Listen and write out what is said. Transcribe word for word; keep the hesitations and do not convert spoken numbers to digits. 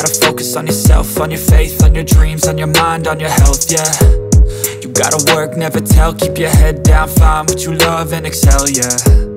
gotta focus on yourself, on your faith, on your dreams, on your mind, on your health, yeah. You gotta work, never tell, keep your head down, find what you love and excel, yeah.